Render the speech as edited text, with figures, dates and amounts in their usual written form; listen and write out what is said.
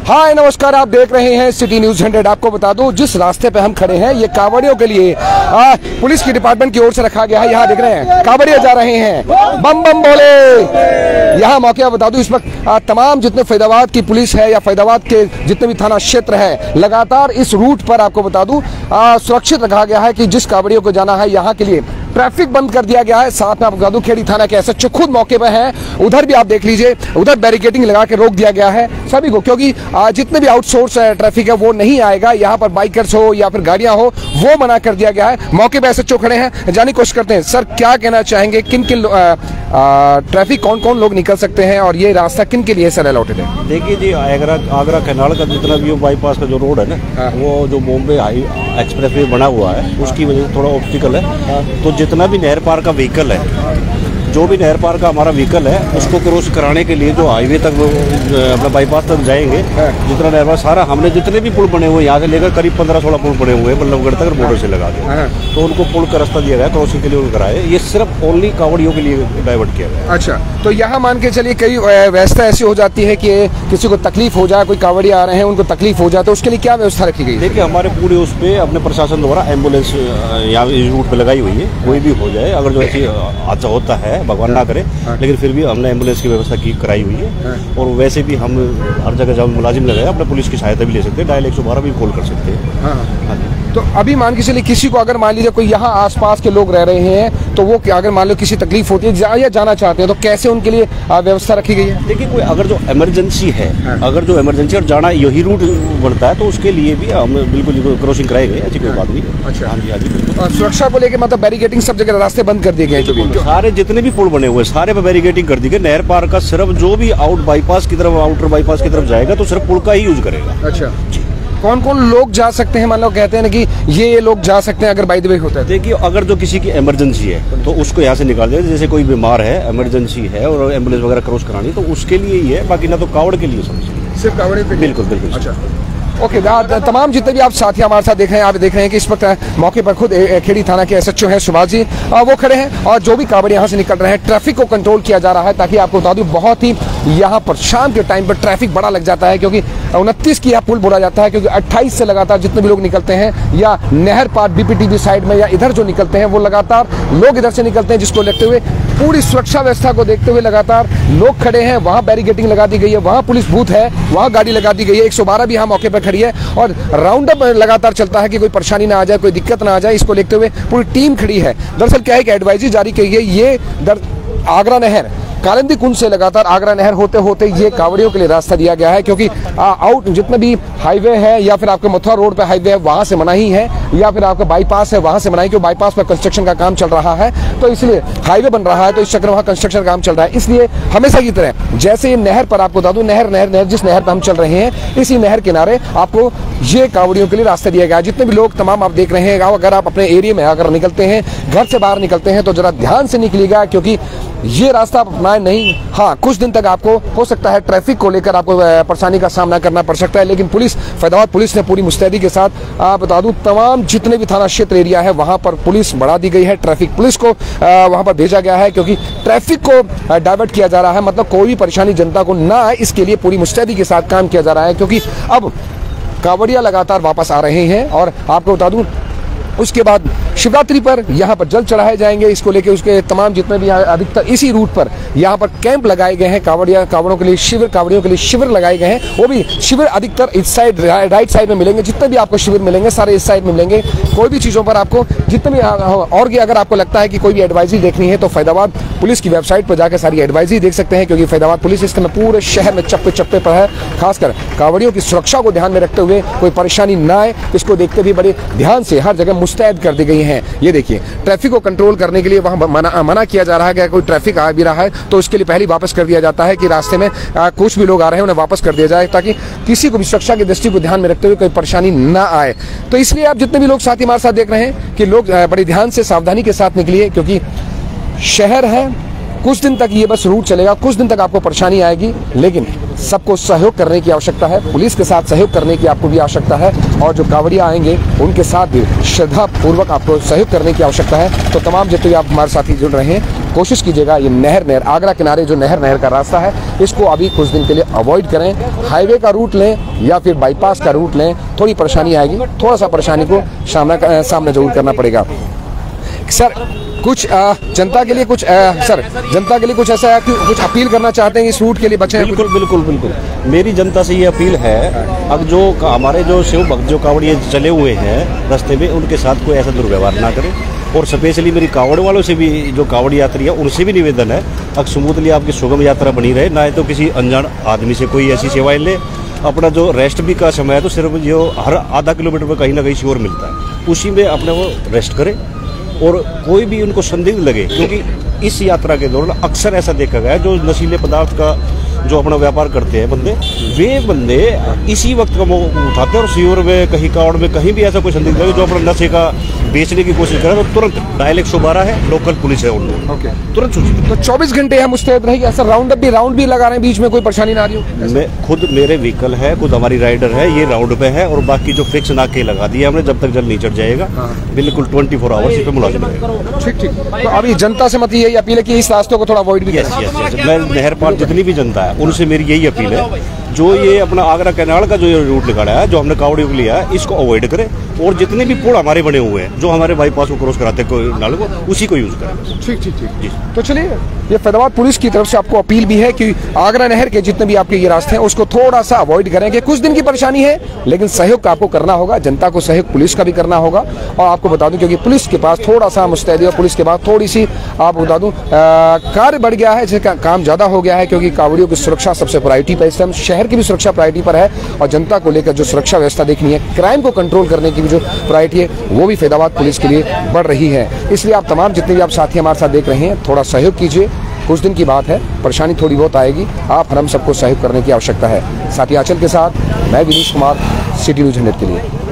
हाय नमस्कार, आप देख रहे हैं सिटी न्यूज 100। आपको बता दूं जिस रास्ते पे हम खड़े हैं ये कांवड़ियों के लिए पुलिस की डिपार्टमेंट की ओर से रखा गया है। यहाँ देख रहे हैं कांवड़िया जा रहे हैं, बम बम बोले। यहाँ मौके पर बता दूं इस वक्त तमाम जितने फैजाबाद की पुलिस है या फैजाबाद के जितने भी थाना क्षेत्र है, लगातार इस रूट पर आपको बता दूं सुरक्षित रखा गया है कि जिस कांवड़ियों को जाना है यहाँ के लिए ट्रैफिक बंद कर दिया गया है। साथ में आपको बता दूं खेड़ी थाना के एसएचओ खुद मौके पर हैं, उधर भी आप देख लीजिए, उधर बैरिकेडिंग लगा के रोक दिया गया है सभी को, क्योंकि जितने भी आउटसोर्स ट्रैफिक है वो नहीं आएगा। यहाँ पर बाइकर्स हो या फिर गाड़ियां हो वो मना कर दिया गया है। मौके पर एसएचओ खड़े हैं, जानने की कोशिश करते हैं। सर क्या कहना चाहेंगे, किन किन ट्रैफिक कौन कौन लोग निकल सकते हैं और ये रास्ता किन के लिए सर अलॉटेड है? देखिए जी, आगरा कैनाल का जितना भी बाईपास का जो रोड है ना, वो जो बॉम्बे हाई एक्सप्रेस वे बना हुआ है उसकी वजह से थोड़ा ऑब्स्टिकल है। तो जितना भी नहर पार का व्हीकल है, जो भी नहर पार का हमारा व्हीकल है उसको क्रॉस कराने के लिए जो हाईवे तक अपना बाईपास तक जाएंगे, जितना नहर पार सारा हमने जितने भी पुल बने हुए यहाँ से लेकर करीब 15-16 पुल बने हुए हैं बल्लभगढ़ तक बॉर्डर से लगा के, तो उनको पुल का रास्ता दिया गया, क्रॉसिंग के लिए उनको कराए। ये सिर्फ ओनली कांवड़ियों के लिए डाइवर्ट किया गया। अच्छा, तो यहाँ मान के चलिए कई व्यवस्था ऐसी हो जाती है कि किसी को तकलीफ हो जाए, कोई कांवड़ी आ रहे हैं उनको तकलीफ हो जाए, तो उसके लिए क्या व्यवस्था रखी गई? देखिए हमारे पूरे उस पे अपने प्रशासन द्वारा एम्बुलेंस यहाँ इस रूट पे लगाई हुई है। कोई भी हो जाए, अगर जो ऐसी हादसा होता है, भगवान ना करे, लेकिन फिर भी हमने एम्बुलेंस की व्यवस्था कराई हुई है। और वैसे भी हम हर जगह जब मुलाजिम लगाए अपने पुलिस की सहायता भी ले सकते हैं, डायल 112 भी कॉल कर सकते हैं। तो अभी मान के चलिए किसी को अगर मान लीजिए कोई यहाँ आसपास के लोग रह रहे हैं तो वो अगर मान लो किसी तकलीफ होती है या जाना चाहते हैं तो कैसे उनके लिए व्यवस्था रखी गई है? देखिए कोई अगर जो इमरजेंसी है, अगर जो इमरजेंसी और जाना यही रूट बनता है तो उसके लिए भी हम बिल्कुल क्रॉसिंग कराई गई, ऐसी कोई बात नहीं। अच्छा, हाँ जी। सुरक्षा को लेकर मतलब बैरिकेडिंग सब जगह रास्ते बंद कर दिए गए, जो सारे जितने भी पुल बने हुए सारे पे बैरिकेडिंग कर दी गई। नहर पार का सिर्फ जो भी आउटर बाईपास की तरफ जाएगा तो सिर्फ पुल का ही यूज करेगा। अच्छा, कौन कौन लोग जा सकते हैं? मान लो कहते हैं ना कि ये लोग जा सकते हैं अगर बाय द वे होता है। देखिए अगर जो किसी की इमरजेंसी है तो उसको यहाँ से निकाल दिया, जैसे कोई बीमार है, इमरजेंसी है और एम्बुलेंस वगैरह क्रॉस करानी तो उसके लिए ही है, बाकी ना तो कावड़ के लिए समझिए, सिर्फ कावड़ पे। बिल्कुल बिल्कुल। अच्छा ओके, तमाम जितने भी आप साथी हमारे साथ देख रहे हैं, आप देख रहे हैं कि इस वक्त मौके पर खुद खेड़ी थाना के एसएचओ हैं सुभाष जी, वो खड़े हैं और जो भी कांवड़ यहाँ से निकल रहे हैं ट्रैफिक को कंट्रोल किया जा रहा है। ताकि आपको बता दूं बहुत ही यहाँ पर शाम के टाइम पर ट्रैफिक बड़ा लग जाता है, क्योंकि 29 की यहाँ पुल बोला जाता है, क्योंकि 28 से लगातार जितने भी लोग निकलते हैं या नहर पार बीपीटीबी साइड में या इधर जो निकलते हैं वो लगातार लोग इधर से निकलते हैं, जिसको देखते हुए पूरी सुरक्षा व्यवस्था को देखते हुए लगातार लोग खड़े हैं। वहाँ बैरिकेडिंग लगा दी गई है, वहाँ पुलिस बूथ है, वहाँ गाड़ी लगा दी गई है, 112 भी यहाँ मौके पर खड़ी है और राउंड अप लगातार चलता है कि कोई परेशानी ना आ जाए, कोई दिक्कत ना आ जाए, इसको देखते हुए पूरी टीम खड़ी है। दरअसल क्या है कि एडवाइजरी जारी की गई है, ये आगरा नहर कालिंदी कुंज से लगातार आगरा नहर होते होते ये कांवड़ियों के लिए रास्ता दिया गया है, क्योंकि आउट जितने भी हाईवे है या फिर आपके मथुरा रोड पे हाईवे है वहां से मनाही है, या फिर आपका बाईपास है वहां से मनाही, क्योंकि बाईपास पर कंस्ट्रक्शन का काम चल रहा है तो इसलिए हाईवे बन रहा है, तो इस चक्कर वहां कंस्ट्रक्शन का काम चल रहा है। इसलिए हमेशा की तरह जैसे ये नहर पर आपको बता दूं, नहर जिस नहर पर हम चल रहे हैं इसी नहर किनारे आपको ये कांवड़ियों के लिए रास्ता दिया गया। जितने भी लोग तमाम आप देख रहे हैं, अगर आप अपने एरिया में अगर निकलते हैं, घर से बाहर निकलते हैं तो जरा ध्यान से निकलिएगा, क्योंकि ये रास्ता आप अपनाए नहीं। हाँ, कुछ दिन तक आपको हो सकता है ट्रैफिक को लेकर आपको परेशानी का सामना करना पड़ सकता है, लेकिन फैजाबाद पुलिस ने पूरी मुस्तैदी के साथ बता दूं तमाम जितने भी थाना क्षेत्र एरिया है वहां पर पुलिस बढ़ा दी गई है, ट्रैफिक पुलिस को वहां पर भेजा गया है, क्योंकि ट्रैफिक को डाइवर्ट किया जा रहा है, मतलब कोई भी परेशानी जनता को ना आए इसके लिए पूरी मुस्तैदी के साथ काम किया जा रहा है। क्योंकि अब कांवड़िया लगातार वापस आ रहे हैं और आपको बता दूं उसके बाद शिवरात्रि पर यहाँ पर जल चढ़ाए जाएंगे, इसको लेके उसके तमाम जितने भी अधिकतर इसी रूट पर यहाँ पर कैंप लगाए गए हैं, कांवड़ियों के लिए शिविर लगाए गए हैं। वो भी शिविर अधिकतर इस साइड राइट साइड में मिलेंगे, जितने भी आपको शिविर मिलेंगे सारे इस साइड में मिलेंगे। कोई भी चीज़ों पर आपको जितने भी और अगर आपको लगता है कि कोई भी एडवाइजरी देखनी है तो फैजाबाद पुलिस की वेबसाइट पर जाकर सारी एडवाइजरी देख सकते हैं, क्योंकि फैजाबाद पुलिस इसके पूरे शहर में चप्पे चप्पे पर है। खासकर कांवड़ियों की सुरक्षा को ध्यान में रखते हुए कोई परेशानी ना आए इसको देखते हुए बड़े ध्यान से हर जगह मुस्तैद कर दी गई हैं। ये देखिए ट्रैफिक को कंट्रोल करने के लिए वहां मना किया जा रहा है कि कोई ट्रैफिक आ भी रहा है तो उसके लिए पहले वापस कर दिया जाता है कि रास्ते में कुछ भी लोग आ रहे हैं उन्हें वापस कर दिया जाए, ताकि किसी को भी सुरक्षा की दृष्टि को ध्यान में रखते हुए कोई परेशानी ना आए। तो इसलिए आप जितने भी लोग साथी हमारे साथ देख रहे हैं कि लोग बड़े ध्यान से सावधानी के साथ निकलिए, क्योंकि शहर है, कुछ दिन तक ये बस रूट चलेगा, कुछ दिन तक आपको परेशानी आएगी, लेकिन सबको सहयोग करने की आवश्यकता है, पुलिस के साथ सहयोग करने की आपको भी आवश्यकता है और जो कांवड़िया आएंगे उनके साथ भी श्रद्धा पूर्वक आपको सहयोग करने की आवश्यकता है। तो तमाम जितने भी आप हमारे साथी जुड़ रहे हैं कोशिश कीजिएगा ये नहर आगरा किनारे जो नहर का रास्ता है इसको अभी कुछ दिन के लिए अवॉइड करें। हाईवे का रूट लें या फिर बाईपास का रूट लें, थोड़ी परेशानी आएगी, थोड़ा सा परेशानी को सामना जरूर करना पड़ेगा। सर कुछ जनता के लिए कुछ जनता के लिए कुछ ऐसा है कि कुछ अपील करना चाहते हैं इस रूट के लिए बच्चे? बिल्कुल मेरी जनता से ये अपील है, अब जो हमारे जो शिव भक्त जो कावड़िए चले हुए हैं रास्ते में उनके साथ कोई ऐसा दुर्व्यवहार ना करें। और स्पेशली मेरी कावड़ वालों से भी जो कावड़ यात्री है उनसे भी निवेदन है अब स्मूथली आपकी सुगम यात्रा बनी रहे, ना तो किसी अनजान आदमी से कोई ऐसी सेवाएं ले। अपना जो रेस्ट भी का समय है तो सिर्फ जो हर आधा किलोमीटर में कहीं ना कहीं श्योर मिलता है, उसी में अपने वो रेस्ट करें। और कोई भी उनको संदिग्ध लगे, क्योंकि इस यात्रा के दौरान अक्सर ऐसा देखा गया है जो नशीले पदार्थ का जो अपना व्यापार करते हैं बंदे, वे बंदे इसी वक्त का उठाते हैं और सीवर में कहीं कावड़ में कहीं भी ऐसा कोई संदिग्ध लगे जो अपना नशे का बेचने की कोशिश करे तो तुरंत डायल 112 है, लोकल पुलिस है उनको तुरंत सूचित। तो 24 घंटे हम मुस्तैद रहेंगे ऐसा राउंड भी लगा रहे हैं, बीच में कोई परेशानी ना आ रही हो? मैं खुद मेरे व्हीकल है, खुद हमारी राइडर है, ये राउंड पे है और बाकी जो फिक्स नाके लगा दिए हमने जब तक जल नहीं चढ़ जाएगा। बिल्कुल 24 आवर्स इस पे मुलाजिम रहेगा। ठीक। तो अभी जनता से मत यही अपील है कि इस रास्तों को थोड़ा अवॉइड भी यस। मैं नहर पार जितनी भी जनता है उनसे मेरी यही अपील है, जो ये अपना आगरा कैनाल का जो ये रूट निकाला है, जो हमने कावड़ियों को लिया है, इसको अवॉइड करें और जितने भी पुल हमारे बने हुए हैं जो हमारे बाईपास को क्रॉस कराते हैं नाले को, उसी को यूज करें। ठीक जी। तो चलिए ये फैजाबाद पुलिस की तरफ से आपको अपील भी है कि आगरा नहर के जितने भी आपके ये रास्ते हैं उसको थोड़ा सा अवॉइड करें कि कुछ दिन की परेशानी है लेकिन सहयोग का आपको करना होगा, जनता को सहयोग पुलिस का भी करना होगा। और आपको बता दूं क्योंकि पुलिस के पास थोड़ा सा मुस्तैदी और पुलिस के पास थोड़ी सी आपको बता दूं कार्य बढ़ गया है, जिसका काम ज्यादा हो गया है क्योंकि कावड़ियों की सुरक्षा सबसे प्रायोरिटी पर इस टाइम, शहर की भी सुरक्षा प्रायोरिटी पर है और जनता को लेकर जो सुरक्षा व्यवस्था देखनी है, क्राइम को कंट्रोल करने की भी जो प्रायोरिटी है वो भी फैजाबाद पुलिस के लिए बढ़ रही है। इसलिए आप तमाम जितने भी आप साथी हमारे साथ देख रहे हैं थोड़ा सहयोग कीजिए, कुछ दिन की बात है, परेशानी थोड़ी बहुत आएगी, आप हम सबको सहयोग करने की आवश्यकता है। साथी आंचल के साथ मैं विनीश कुमार, सिटी न्यूज़ 100 के लिए।